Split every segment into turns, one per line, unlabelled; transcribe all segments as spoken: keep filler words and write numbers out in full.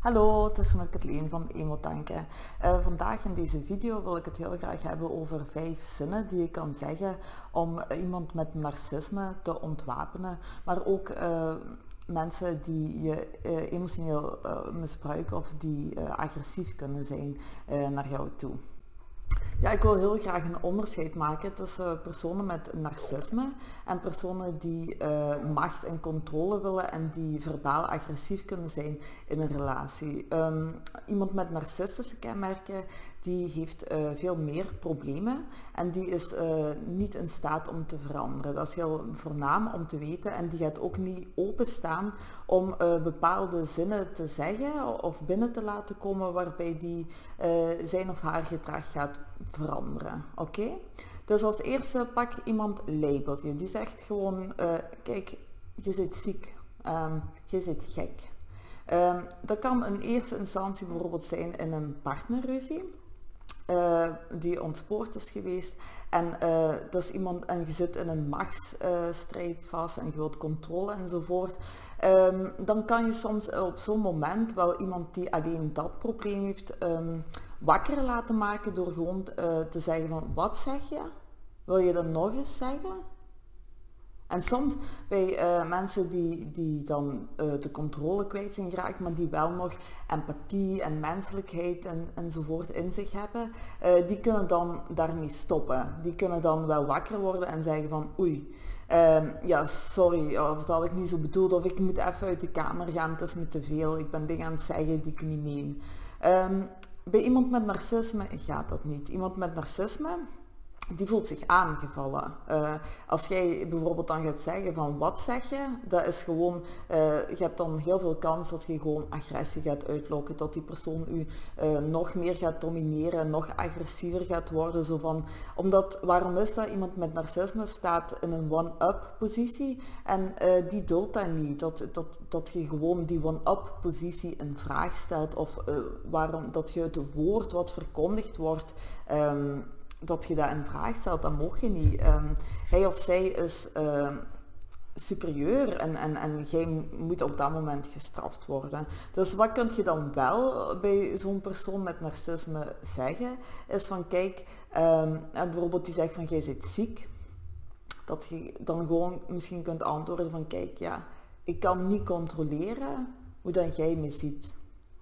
Hallo, het is met Kathleen van Emotanken. Uh, vandaag in deze video wil ik het heel graag hebben over vijf zinnen die je kan zeggen om iemand met narcisme te ontwapenen, maar ook uh, mensen die je uh, emotioneel uh, misbruiken of die uh, agressief kunnen zijn uh, naar jou toe. Ja, ik wil heel graag een onderscheid maken tussen personen met narcisme en personen die uh, macht en controle willen en die verbaal agressief kunnen zijn in een relatie. Um, iemand met narcistische kenmerken die heeft uh, veel meer problemen en die is uh, niet in staat om te veranderen. Dat is heel voornaam om te weten en die gaat ook niet openstaan om uh, bepaalde zinnen te zeggen of binnen te laten komen waarbij die uh, zijn of haar gedrag gaat veranderen. Oké? Okay? Dus als eerste pak iemand labeltje. Die zegt gewoon, uh, kijk, je zit ziek, um, je zit gek. Um, dat kan in eerste instantie bijvoorbeeld zijn in een partnerruzie. Uh, die ontspoord is geweest en uh, dat is iemand en je zit in een machtsstrijd uh, vast en je wilt controle enzovoort, um, dan kan je soms op zo'n moment wel iemand die alleen dat probleem heeft um, wakker laten maken door gewoon uh, te zeggen van wat zeg je? Wil je dat nog eens zeggen? En soms bij uh, mensen die, die dan uh, de controle kwijt zijn geraakt, maar die wel nog empathie en menselijkheid en, enzovoort in zich hebben, uh, die kunnen dan daarmee stoppen. Die kunnen dan wel wakker worden en zeggen van oei, uh, ja sorry, of dat had ik niet zo bedoeld, of ik moet even uit de kamer gaan, het is me te veel, ik ben dingen aan het zeggen die ik niet meen. Um, bij iemand met narcisme gaat dat niet. Iemand met narcisme die voelt zich aangevallen. Uh, als jij bijvoorbeeld dan gaat zeggen van wat zeg je, dat is gewoon, uh, je hebt dan heel veel kans dat je gewoon agressie gaat uitlokken, dat die persoon u uh, nog meer gaat domineren, nog agressiever gaat worden. Zo van, omdat, waarom is dat? Iemand met narcisme staat in een one-up positie en uh, die duldt dat niet. Dat, dat, dat je gewoon die one-up positie in vraag stelt of uh, waarom, dat je het woord wat verkondigd wordt, um, dat je dat in vraag stelt, dat mag je niet. Um, hij of zij is uh, superieur en, en, en jij moet op dat moment gestraft worden. Dus wat kun je dan wel bij zo'n persoon met narcisme zeggen, is van kijk, um, bijvoorbeeld die zegt van jij zit ziek, dat je dan gewoon misschien kunt antwoorden van kijk, ja, ik kan niet controleren hoe dat jij me ziet.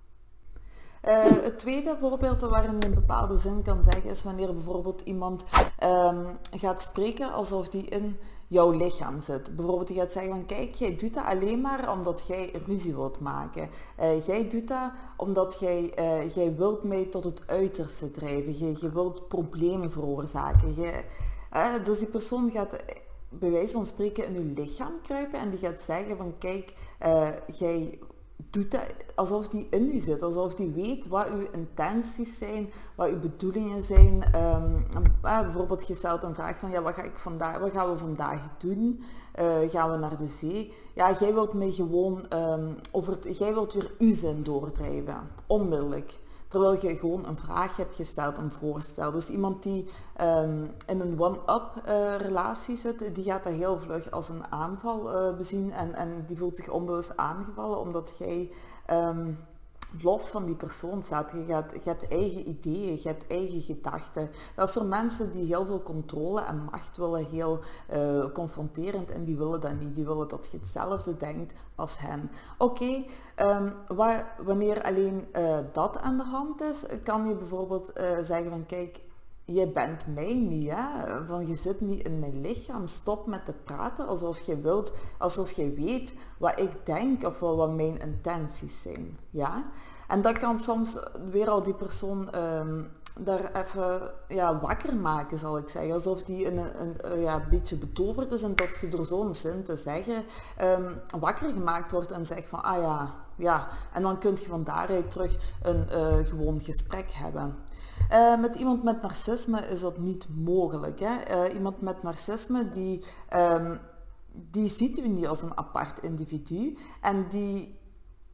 Uh, het tweede voorbeeld waarin je een bepaalde zin kan zeggen is wanneer bijvoorbeeld iemand um, gaat spreken alsof die in jouw lichaam zit. Bijvoorbeeld die gaat zeggen van kijk, jij doet dat alleen maar omdat jij ruzie wilt maken. Uh, jij doet dat omdat jij, uh, jij wilt mij tot het uiterste drijven. Je, je wilt problemen veroorzaken. Je, uh, dus die persoon gaat bij wijze van spreken in uw lichaam kruipen en die gaat zeggen van kijk, uh, jij doet dat alsof die in u zit, alsof die weet wat uw intenties zijn, wat uw bedoelingen zijn. Um, uh, bijvoorbeeld je stelt een vraag van ja, wat, ga ik vandaag, wat gaan we vandaag doen? Uh, gaan we naar de zee? Ja, jij wilt mij gewoon, um, over het, jij wilt weer uw zin doordrijven, onmiddellijk. Terwijl je gewoon een vraag hebt gesteld, een voorstel. Dus iemand die um, in een one-up uh, relatie zit, die gaat dat heel vlug als een aanval uh, bezien en, en die voelt zich onbewust aangevallen omdat jij um, los van die persoon staat. Je, gaat, je hebt eigen ideeën, je hebt eigen gedachten. Dat is voor mensen die heel veel controle en macht willen, heel uh, confronterend en die willen dat niet. Die willen dat je hetzelfde denkt als hen. Oké, okay, um, wanneer alleen uh, dat aan de hand is, kan je bijvoorbeeld uh, zeggen van kijk, je bent mij niet, hè? Van je zit niet in mijn lichaam, stop met te praten alsof je wilt, alsof je weet wat ik denk of wat mijn intenties zijn, ja? En dat kan soms weer al die persoon um, daar even ja, wakker maken, zal ik zeggen, alsof die een, een, een ja, beetje betoverd is en dat je door zo'n zin te zeggen um, wakker gemaakt wordt en zegt van ah ja, ja, en dan kun je van daaruit terug een uh, gewoon gesprek hebben. Uh, met iemand met narcisme is dat niet mogelijk. Hè? Uh, iemand met narcisme die, um, die ziet u niet als een apart individu en die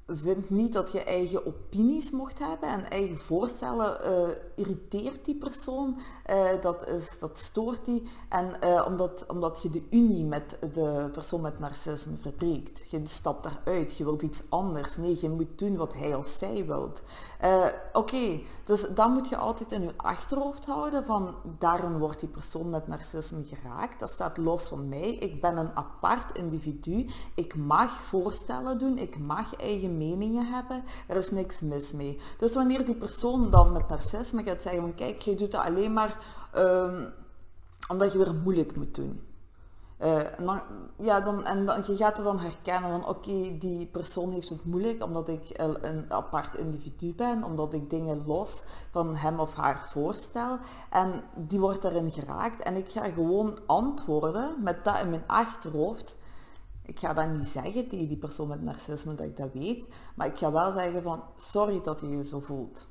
vind niet dat je eigen opinies mocht hebben en eigen voorstellen. Uh, irriteert die persoon, uh, dat, is, dat stoort die. En uh, omdat, omdat je de unie met de persoon met narcisme verbreekt. Je stapt daaruit, je wilt iets anders. Nee, je moet doen wat hij of zij wilt. Uh, Oké, okay, dus dat moet je altijd in je achterhoofd houden. Van daarin wordt die persoon met narcisme geraakt. Dat staat los van mij. Ik ben een apart individu. Ik mag voorstellen doen. Ik mag eigen meningen hebben, er is niks mis mee. Dus wanneer die persoon dan met narcisme gaat zeggen van kijk, je doet dat alleen maar um, omdat je weer moeilijk moet doen. Uh, en dan, ja, dan, en dan, je gaat het dan herkennen van oké, okay, die persoon heeft het moeilijk omdat ik een apart individu ben, omdat ik dingen los van hem of haar voorstel en die wordt daarin geraakt en ik ga gewoon antwoorden met dat in mijn achterhoofd. Ik ga dat niet zeggen tegen die persoon met narcisme dat ik dat weet, maar ik ga wel zeggen van sorry dat je je zo voelt.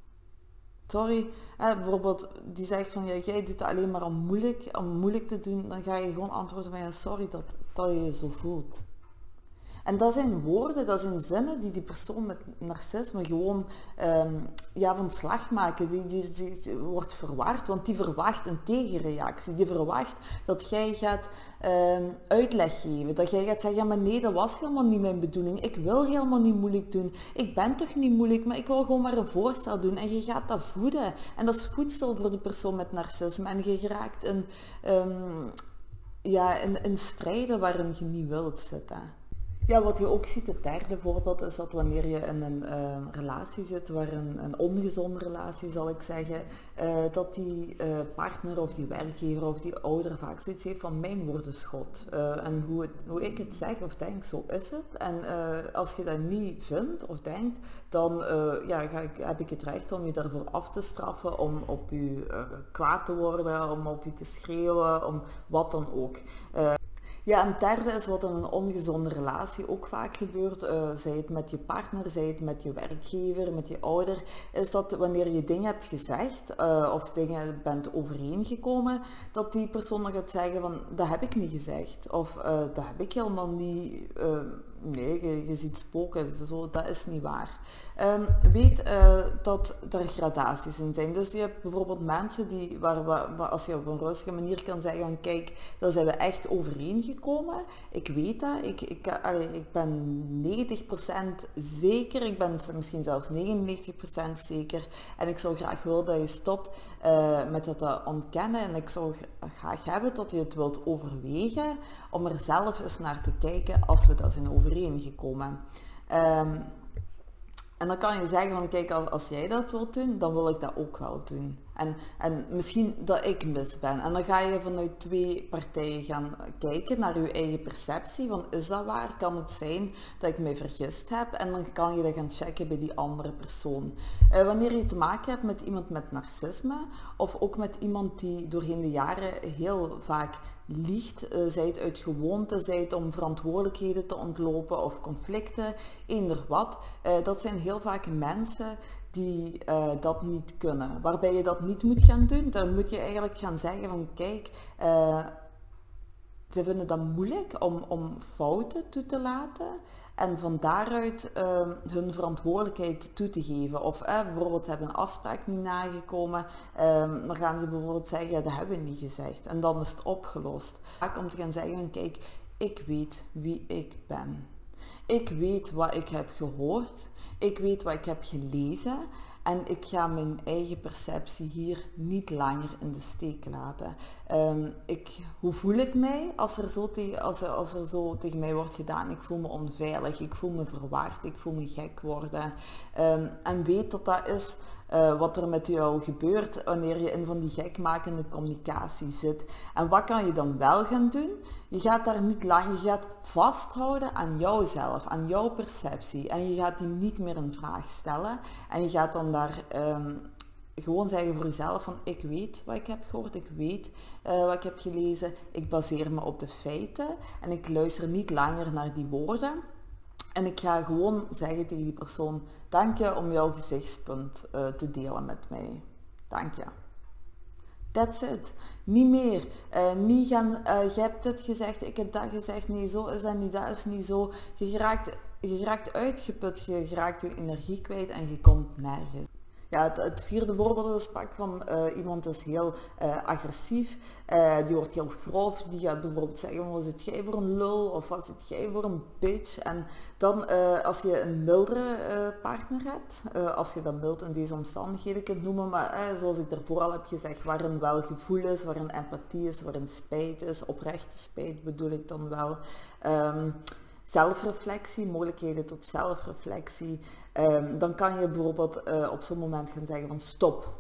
Sorry, eh, bijvoorbeeld die zegt van ja, jij doet het alleen maar om moeilijk, om moeilijk te doen, dan ga je gewoon antwoorden van ja, sorry dat, dat je je zo voelt. En dat zijn woorden, dat zijn zinnen die die persoon met narcisme gewoon um, ja, van slag maken. Die, die, die, die wordt verward, want die verwacht een tegenreactie. Die verwacht dat jij gaat um, uitleg geven. Dat jij gaat zeggen, ja maar nee, dat was helemaal niet mijn bedoeling. Ik wil helemaal niet moeilijk doen. Ik ben toch niet moeilijk, maar ik wil gewoon maar een voorstel doen. En je gaat dat voeden. En dat is voedsel voor de persoon met narcisme. En je geraakt in, um, ja, in, in strijden waarin je niet wilt zitten. Ja, wat je ook ziet, het derde voorbeeld is dat wanneer je in een uh, relatie zit, waar een, een ongezonde relatie zal ik zeggen, uh, dat die uh, partner of die werkgever of die ouder vaak zoiets heeft van mijn woord is God. Uh, en hoe, het, hoe ik het zeg of denk, zo is het. En uh, als je dat niet vindt of denkt, dan uh, ja, ga ik, heb ik het recht om je daarvoor af te straffen, om op je uh, kwaad te worden, om op je te schreeuwen, om wat dan ook. Uh, Ja, een derde is wat in een ongezonde relatie ook vaak gebeurt, uh, zij het met je partner, zij het met je werkgever, met je ouder, is dat wanneer je dingen hebt gezegd uh, of dingen bent overeengekomen, dat die persoon dan gaat zeggen van, dat heb ik niet gezegd, of uh, dat heb ik helemaal niet, uh, nee, je, je ziet spoken, zo, dat is niet waar. Um, weet uh, dat er gradaties in zijn. Dus je hebt bijvoorbeeld mensen die, waar, waar, waar als je op een rustige manier kan zeggen van kijk, daar zijn we echt overeengekomen. Ik weet dat, ik, ik, allee, ik ben negentig procent zeker, ik ben misschien zelfs negenennegentig procent zeker. En ik zou graag willen dat je stopt uh, met dat te ontkennen. En ik zou graag hebben dat je het wilt overwegen om er zelf eens naar te kijken als we dat zijn overeengekomen. Um, En dan kan je zeggen van kijk, als jij dat wilt doen, dan wil ik dat ook wel doen. En, en misschien dat ik mis ben. En dan ga je vanuit twee partijen gaan kijken naar je eigen perceptie. Van is dat waar? Kan het zijn dat ik mij vergist heb? En dan kan je dat gaan checken bij die andere persoon. Uh, wanneer je te maken hebt met iemand met narcisme, of ook met iemand die doorheen de jaren heel vaak liegt, uh, zij het uit gewoonte, zij het om verantwoordelijkheden te ontlopen of conflicten, eender wat. Uh, dat zijn heel vaak mensen die uh, dat niet kunnen. Waarbij je dat niet moet gaan doen, dan moet je eigenlijk gaan zeggen van kijk, uh, ze vinden dat moeilijk om, om fouten toe te laten en van daaruit uh, hun verantwoordelijkheid toe te geven. Of uh, bijvoorbeeld ze hebben een afspraak niet nagekomen, uh, dan gaan ze bijvoorbeeld zeggen, ja, dat hebben we niet gezegd. En dan is het opgelost. Vaak om te gaan zeggen van kijk, ik weet wie ik ben. Ik weet wat ik heb gehoord. Ik weet wat ik heb gelezen en ik ga mijn eigen perceptie hier niet langer in de steek laten. Um, ik, hoe voel ik mij als er, zo tegen, als, er, als er zo tegen mij wordt gedaan? Ik voel me onveilig, ik voel me verward, ik voel me gek worden. Um, en weet dat dat is uh, wat er met jou gebeurt wanneer je in van die gekmakende communicatie zit. En wat kan je dan wel gaan doen? Je gaat daar niet lang, je gaat vasthouden aan jouzelf, aan jouw perceptie. En je gaat die niet meer in vraag stellen. En je gaat dan daar um, gewoon zeggen voor jezelf van ik weet wat ik heb gehoord, ik weet uh, wat ik heb gelezen. Ik baseer me op de feiten en ik luister niet langer naar die woorden. En ik ga gewoon zeggen tegen die persoon, dank je om jouw gezichtspunt uh, te delen met mij. Dank je. That's it. Niet meer. Uh, niet gaan, uh, je hebt dit gezegd, ik heb dat gezegd. Nee, zo is dat niet, dat is niet zo. Je geraakt je raakt uitgeput, je raakt je energie kwijt en je komt nergens. Ja, het, het vierde voorbeeld is pak van uh, iemand is heel uh, agressief, uh, die wordt heel grof, die gaat bijvoorbeeld zeggen, wat zit jij voor een lul of wat zit jij voor een bitch. En dan uh, als je een mildere uh, partner hebt, uh, als je dat mild in deze omstandigheden kunt noemen, maar uh, zoals ik daarvoor al heb gezegd, waarin wel gevoel is, waarin empathie is, waarin spijt is, oprechte spijt bedoel ik dan wel. Um, zelfreflectie, mogelijkheden tot zelfreflectie. Um, dan kan je bijvoorbeeld uh, op zo'n moment gaan zeggen van stop.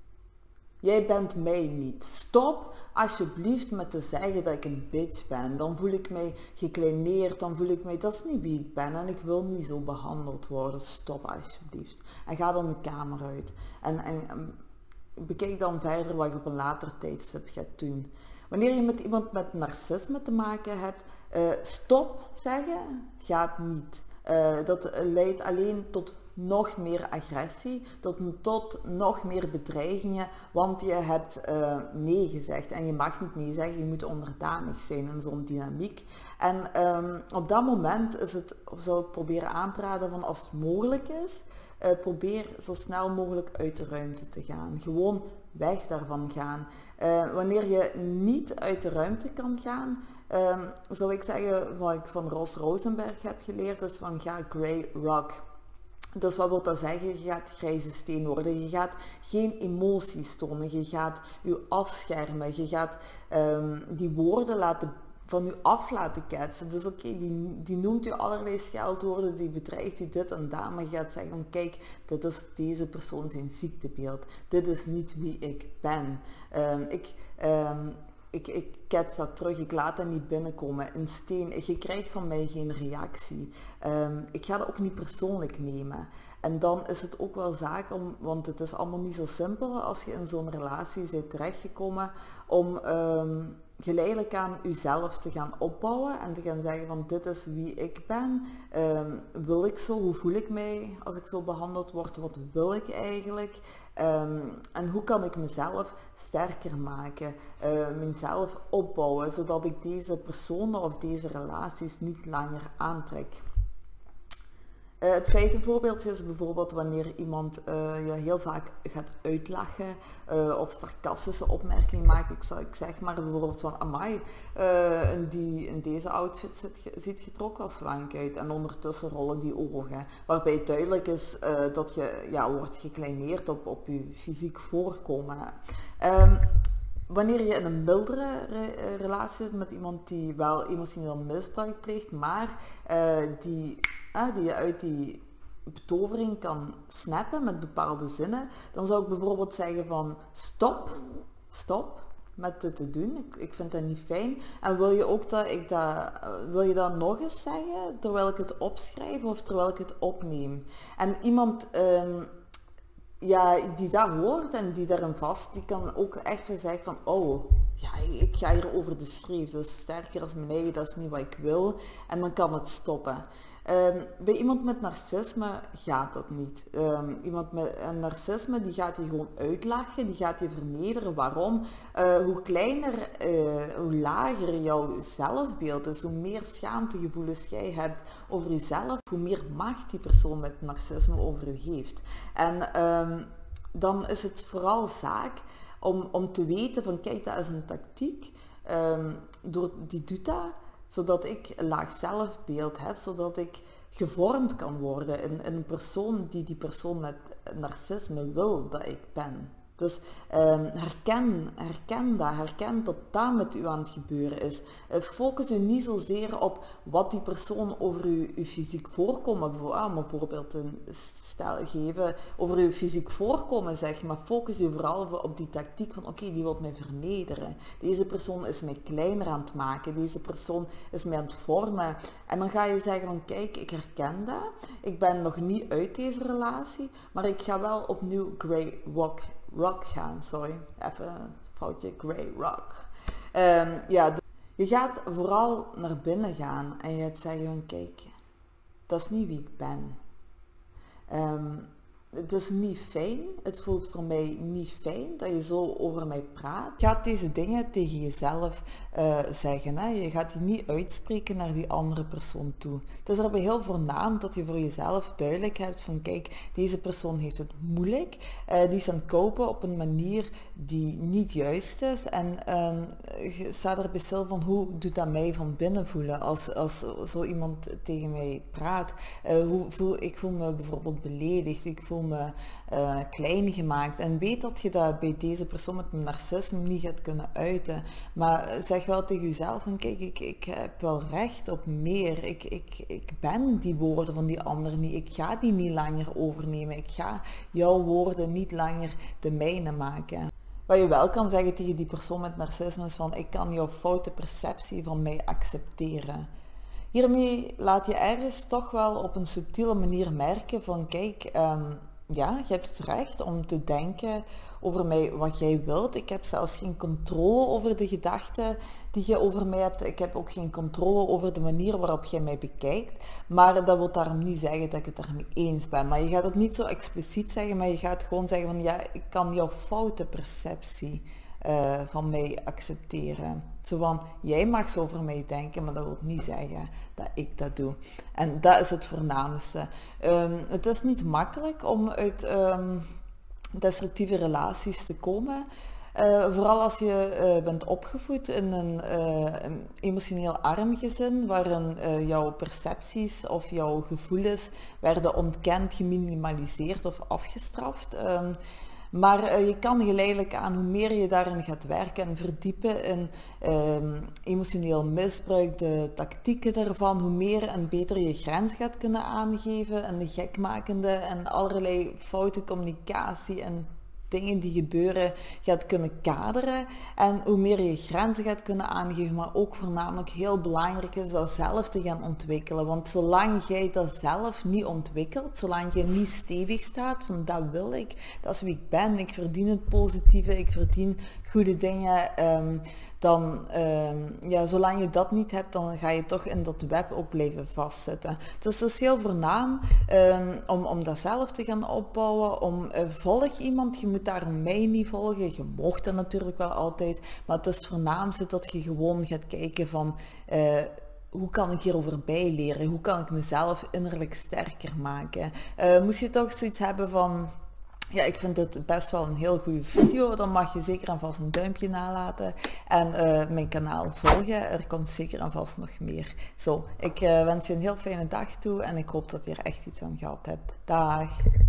Jij bent mij niet. Stop alsjeblieft met te zeggen dat ik een bitch ben. Dan voel ik mij gekleineerd, dan voel ik mij, dat is niet wie ik ben en ik wil niet zo behandeld worden. Stop alsjeblieft. En ga dan de kamer uit. En, en um, bekijk dan verder wat je op een later tijdstip gaat doen. Wanneer je met iemand met narcisme te maken hebt, uh, stop zeggen gaat niet. Uh, dat leidt alleen tot nog meer agressie, tot, tot nog meer bedreigingen, want je hebt uh, nee gezegd en je mag niet nee zeggen, je moet onderdanig zijn in zo'n dynamiek. En um, op dat moment is het, zou ik proberen aan te raden van als het mogelijk is, uh, probeer zo snel mogelijk uit de ruimte te gaan. Gewoon weg daarvan gaan. Uh, wanneer je niet uit de ruimte kan gaan, um, zou ik zeggen, wat ik van Ross Rosenberg heb geleerd, is van ga grey rock. Dus wat wil dat zeggen? Je gaat grijze steen worden, je gaat geen emoties tonen, je gaat je afschermen, je gaat um, die woorden laten van u af laten ketsen. Dus oké, okay, die, die noemt u allerlei scheldwoorden, die bedreigt u dit en dat, maar je gaat zeggen van kijk, dit is deze persoon zijn ziektebeeld. Dit is niet wie ik ben. Um, ik, um, ik, ik kets dat terug, ik laat dat niet binnenkomen. Een steen, je krijgt van mij geen reactie. Um, ik ga dat ook niet persoonlijk nemen. En dan is het ook wel zaak om, want het is allemaal niet zo simpel als je in zo'n relatie bent terechtgekomen, om um, geleidelijk aan jezelf te gaan opbouwen en te gaan zeggen van dit is wie ik ben, um, wil ik zo, hoe voel ik mij als ik zo behandeld word, wat wil ik eigenlijk um, en hoe kan ik mezelf sterker maken, uh, mezelf opbouwen, zodat ik deze personen of deze relaties niet langer aantrek. Uh, het vijfde voorbeeldje is bijvoorbeeld wanneer iemand uh, je heel vaak gaat uitlachen uh, of sarcastische opmerkingen maakt. Ik, zal, ik zeg maar bijvoorbeeld van amai, uh, in, die, in deze outfit zit, ziet je er ook al slank uit en ondertussen rollen die ogen. Waarbij het duidelijk is uh, dat je ja, wordt gekleineerd op, op je fysiek voorkomen. Um, Wanneer je in een mildere re relatie zit met iemand die wel emotioneel misbruik pleegt, maar uh, die, uh, die je uit die betovering kan snappen met bepaalde zinnen, dan zou ik bijvoorbeeld zeggen van stop, stop met dit te doen. Ik, ik vind dat niet fijn. En wil je ook dat ik dat, uh, wil je dat nog eens zeggen terwijl ik het opschrijf of terwijl ik het opneem? En iemand Um, ja, die dat hoort en die daarin vast, die kan ook echt weer zeggen van oh, ja, ik ga hier over de schreef, dat is sterker als mijn eigen, dat is niet wat ik wil. En dan kan het stoppen. Um, bij iemand met narcisme gaat dat niet. Um, iemand met een narcisme die gaat je gewoon uitlachen, die gaat je vernederen. Waarom? Uh, hoe kleiner, uh, hoe lager jouw zelfbeeld is, hoe meer schaamtegevoelens jij hebt over jezelf, hoe meer macht die persoon met narcisme over je heeft. En um, dan is het vooral zaak om, om te weten van kijk, dat is een tactiek, um, door, die doet dat, zodat ik een laag zelfbeeld heb, zodat ik gevormd kan worden in, in een persoon die die persoon met narcisme wil dat ik ben. Dus um, herken, herken dat, herken dat dat met u aan het gebeuren is. Uh, focus u niet zozeer op wat die persoon over uw, uw fysiek voorkomen, ah, bijvoorbeeld een stel geven over uw fysiek voorkomen zeg, maar focus u vooral op die tactiek van oké, okay, die wil mij vernederen. Deze persoon is mij kleiner aan het maken, deze persoon is mij aan het vormen. En dan ga je zeggen van kijk, ik herken dat, ik ben nog niet uit deze relatie, maar ik ga wel opnieuw grey rock rock gaan, sorry, even een foutje, grey rock. Um, ja, je gaat vooral naar binnen gaan en je gaat zeggen van kijk, dat is niet wie ik ben. Um, het is niet fijn, het voelt voor mij niet fijn dat je zo over mij praat. Je gaat deze dingen tegen jezelf uh, zeggen. Hè? Je gaat die niet uitspreken naar die andere persoon toe. Het is daarbij heel voornaam dat je voor jezelf duidelijk hebt van kijk, deze persoon heeft het moeilijk. Uh, die is aan het kopen op een manier die niet juist is. En uh, je staat erbij stil van hoe doet dat mij van binnen voelen als, als zo iemand tegen mij praat. Uh, hoe voel, ik voel me bijvoorbeeld beledigd, ik voel me uh, klein gemaakt en weet dat je dat bij deze persoon met een narcisme niet gaat kunnen uiten, maar zeg wel tegen jezelf van kijk, ik, ik heb wel recht op meer, ik, ik, ik ben die woorden van die ander niet, ik ga die niet langer overnemen, ik ga jouw woorden niet langer de mijne maken. Wat je wel kan zeggen tegen die persoon met narcisme is van ik kan jouw foute perceptie van mij accepteren. Hiermee laat je ergens toch wel op een subtiele manier merken van kijk, um, ja, je hebt het recht om te denken over mij wat jij wilt. Ik heb zelfs geen controle over de gedachten die je over mij hebt. Ik heb ook geen controle over de manier waarop jij mij bekijkt. Maar dat wil daarom niet zeggen dat ik het daarmee eens ben. Maar je gaat het niet zo expliciet zeggen, maar je gaat gewoon zeggen van ja, ik kan jouw foute perceptie Uh, van mij accepteren. Zo van, jij mag zo over mij denken, maar dat wil niet zeggen dat ik dat doe. En dat is het voornaamste. Um, het is niet makkelijk om uit um, destructieve relaties te komen. Uh, vooral als je uh, bent opgevoed in een, uh, een emotioneel arm gezin, waarin uh, jouw percepties of jouw gevoelens werden ontkend, geminimaliseerd of afgestraft. Um, Maar uh, je kan geleidelijk aan, hoe meer je daarin gaat werken en verdiepen in uh, emotioneel misbruik, de tactieken daarvan, hoe meer en beter je grens gaat kunnen aangeven en de gekmakende en allerlei foute communicatie en dingen die gebeuren gaat kunnen kaderen en hoe meer je grenzen gaat kunnen aangeven, maar ook voornamelijk heel belangrijk is dat zelf te gaan ontwikkelen. Want zolang jij dat zelf niet ontwikkelt, zolang je niet stevig staat van dat wil ik, dat is wie ik ben, ik verdien het positieve, ik verdien goede dingen, um, dan, um, ja, zolang je dat niet hebt, dan ga je toch in dat web ook blijven vastzitten. Dus het is heel voornaam um, om, om dat zelf te gaan opbouwen, om uh, volg iemand, je moet daar mij niet volgen, je mocht dat natuurlijk wel altijd, maar het is het voornaamste dat je gewoon gaat kijken van uh, hoe kan ik hierover bijleren, hoe kan ik mezelf innerlijk sterker maken. Uh, moest je toch zoiets hebben van ja, ik vind dit best wel een heel goede video. Dan mag je zeker en vast een duimpje nalaten en uh, mijn kanaal volgen. Er komt zeker en vast nog meer. Zo, ik uh, wens je een heel fijne dag toe en ik hoop dat je er echt iets aan gehad hebt. Dag!